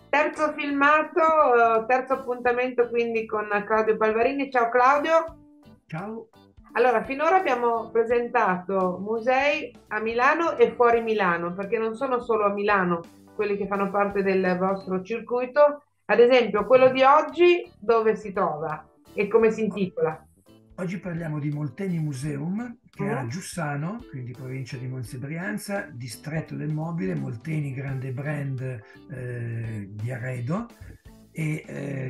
Terzo filmato, terzo appuntamento quindi con Claudio Palvarini. Ciao Claudio. Ciao. Allora, finora abbiamo presentato musei a Milano e fuori Milano, perché non sono solo a Milano quelli che fanno parte del vostro circuito. Ad esempio, quello di oggi dove si trova e come si O- intitola? Oggi parliamo di Molteni Museum, che è a Mhm. Giussano, quindi provincia di Monza e Brianza, distretto del mobile, Molteni grande brand di arredo. E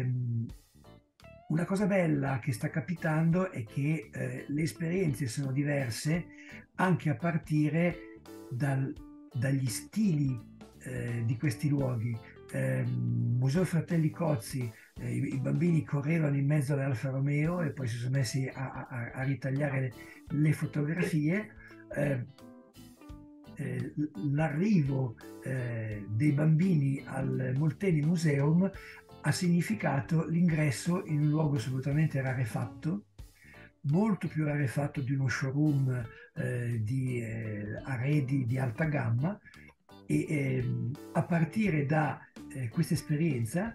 una cosa bella che sta capitando è che le esperienze sono diverse anche a partire dagli stili di questi luoghi. Museo Fratelli Cozzi, i bambini correvano in mezzo alle Alfa Romeo e poi si sono messi a ritagliare le fotografie. Eh, L'arrivo dei bambini al Molteni Museum ha significato l'ingresso in un luogo assolutamente rarefatto, molto più rarefatto di uno showroom di arredi di alta gamma e a partire da questa esperienza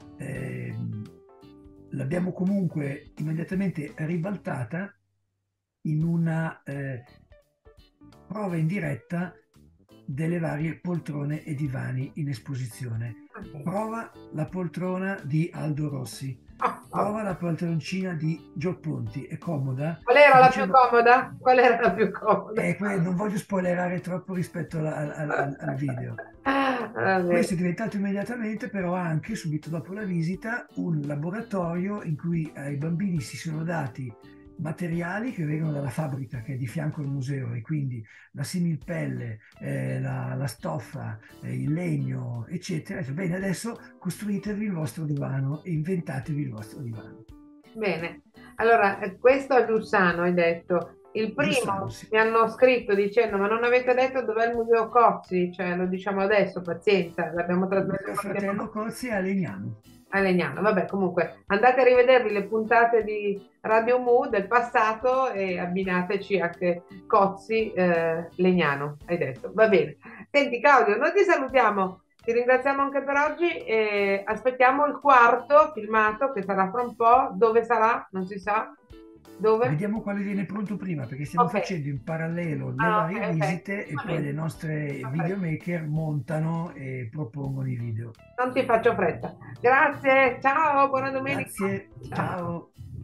l'abbiamo comunque immediatamente ribaltata in una prova in diretta delle varie poltrone e divani in esposizione. Ok. Prova la poltrona di Aldo Rossi, Ah, ah. prova la poltroncina di Gio Ponti, è comoda, Qual sto era la più facendo... comoda? Qual era la più comoda? Non voglio spoilerare troppo rispetto al video. Va bene. Questo è diventato immediatamente però anche, subito dopo la visita, un laboratorio in cui ai bambini si sono dati materiali che vengono dalla fabbrica che è di fianco al museo e quindi la similpelle, la stoffa, il legno, eccetera. Bene, adesso costruitevi il vostro divano e inventatevi il vostro divano. Bene, allora questo a Giussano hai detto. Il Giussano, primo sì. mi hanno scritto dicendo: Ma non avete detto dov'è il museo Cozzi? Cioè, lo diciamo adesso, pazienza, l'abbiamo trasmesso Museo qualche Fratello Cozzi a Legnano. a Legnano. Vabbè, comunque andate a rivedervi le puntate di Radio Mu del passato e abbinateci anche Cozzi, Legnano, hai detto. Va bene. Senti, Claudio, noi ti salutiamo. Ti ringraziamo anche per oggi e aspettiamo il quarto filmato che sarà fra un po'. Dove sarà? Non si sa. Dove? Vediamo quale viene pronto prima, perché stiamo Ok. facendo in parallelo le Ah, varie ok, ok. visite e Va poi bene. le nostre Va bene. videomaker montano e propongono i video. Non ti faccio fretta. Grazie, ciao, buona domenica. Grazie, Ciao. ciao!